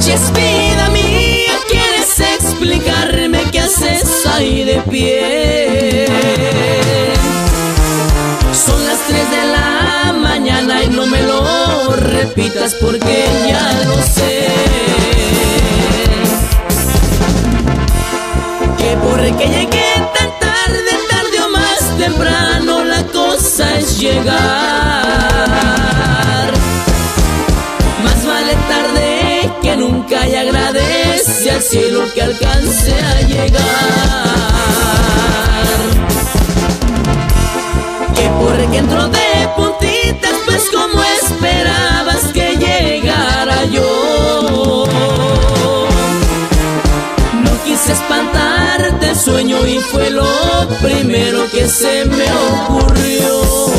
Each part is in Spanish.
noches, vida mía, ¿quieres explicarme qué haces ahí de pie? Son las 3 de la mañana y no me lo repitas porque ya lo sé. Que porque llegué tan tarde, tarde o más temprano, la cosa es llegar. Más vale tarde que nunca, y agradece al cielo que alcance a llegar. Que porque entró de puntitas, pues como esperabas que llegara yo. No quise espantarte el sueño y fue lo primero que se me ocurrió.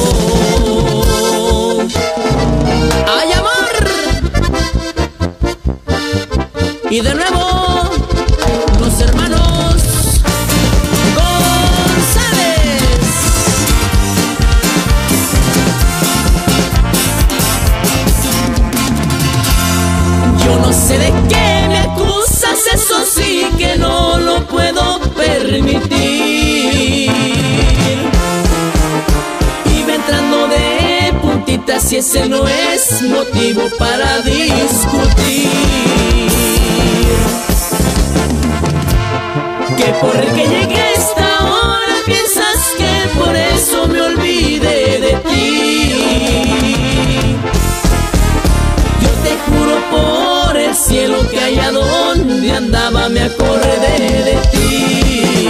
¡Ay, amor! Y de nuevo, los hermanos González. Yo no sé de qué me acusas, eso sí que no lo puedo permitir. Iba entrando de puntitas y ese no es motivo para discutir. Que porque llegué a esta hora piensas que por eso me olvidé de ti. Yo te juro por el cielo que allá donde andaba me acordé de ti.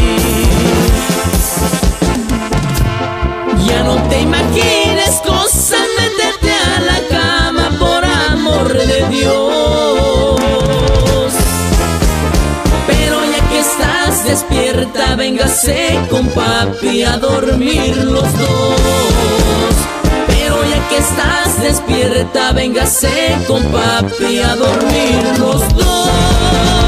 Ya no te imagines cosas, métete a la cama por amor de Dios. Pero ya que estás despierta, véngase con papi a dormir los dos. Pero ya que estás despierta, véngase con papi a dormir los dos.